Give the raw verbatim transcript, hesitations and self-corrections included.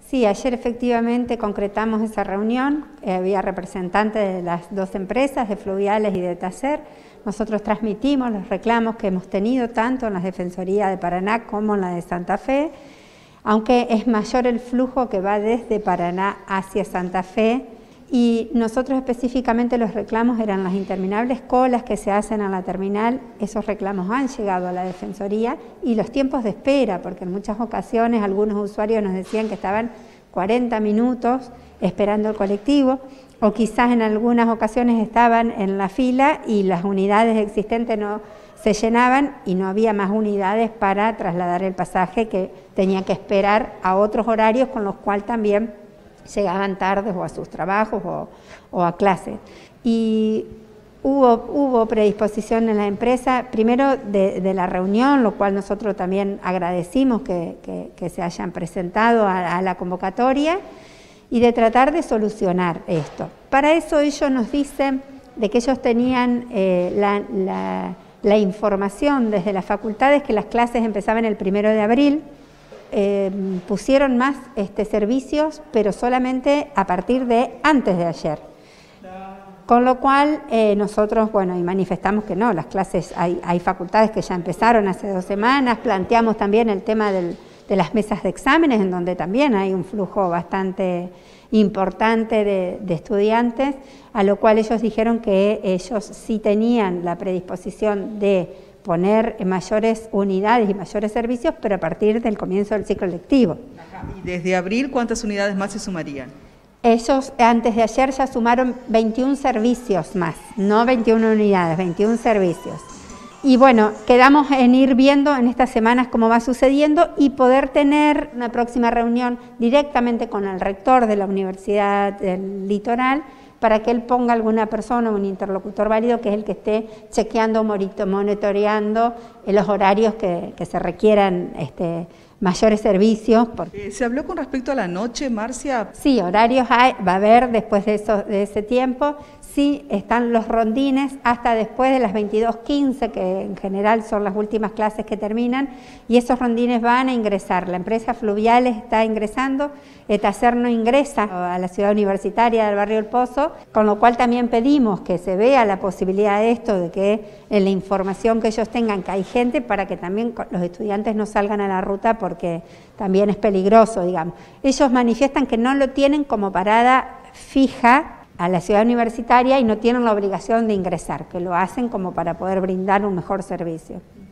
Sí, ayer efectivamente concretamos esa reunión, eh, había representantes de las dos empresas, de Fluviales y de Taser. Nosotros transmitimos los reclamos que hemos tenido tanto en la Defensoría de Paraná como en la de Santa Fe, aunque es mayor el flujo que va desde Paraná hacia Santa Fe, y nosotros específicamente los reclamos eran las interminables colas que se hacen a la terminal. Esos reclamos han llegado a la Defensoría, y los tiempos de espera, porque en muchas ocasiones algunos usuarios nos decían que estaban cuarenta minutos esperando el colectivo, o quizás en algunas ocasiones estaban en la fila y las unidades existentes no se llenaban y no había más unidades para trasladar el pasaje, que tenía que esperar a otros horarios con los cuales también llegaban tardes o a sus trabajos o, o a clases. Y hubo, hubo predisposición en la empresa, primero de, de la reunión, lo cual nosotros también agradecimos que, que, que se hayan presentado a, a la convocatoria, y de tratar de solucionar esto. Para eso ellos nos dicen de que ellos tenían eh, la, la, la información desde las facultades que las clases empezaban el primero de abril, Eh, pusieron más este, servicios, pero solamente a partir de antes de ayer. Con lo cual eh, nosotros, bueno, y manifestamos que no, las clases, hay, hay facultades que ya empezaron hace dos semanas, planteamos también el tema del, de las mesas de exámenes, en donde también hay un flujo bastante importante de, de estudiantes, a lo cual ellos dijeron que ellos sí tenían la predisposición de poner mayores unidades y mayores servicios, pero a partir del comienzo del ciclo lectivo. ¿Y desde abril cuántas unidades más se sumarían? Ellos antes de ayer ya sumaron veintiún servicios más, no veintiuna unidades, veintiún servicios. Y bueno, quedamos en ir viendo en estas semanas cómo va sucediendo y poder tener una próxima reunión directamente con el rector de la Universidad del Litoral, para que él ponga alguna persona, un interlocutor válido, que es el que esté chequeando, monitoreando los horarios que, que se requieran este, mayores servicios. Porque... ¿Se habló con respecto a la noche, Marcia? Sí, horarios hay, va a haber después de, eso, de ese tiempo. Sí, están los rondines hasta después de las veintidós quince, que en general son las últimas clases que terminan, y esos rondines van a ingresar. La empresa Fluviales está ingresando, Taser no ingresa a la ciudad universitaria del barrio El Pozo, con lo cual también pedimos que se vea la posibilidad de esto, de que en la información que ellos tengan, que hay gente, para que también los estudiantes no salgan a la ruta, porque también es peligroso, digamos. Ellos manifiestan que no lo tienen como parada fija a la ciudad universitaria y no tienen la obligación de ingresar, que lo hacen como para poder brindar un mejor servicio.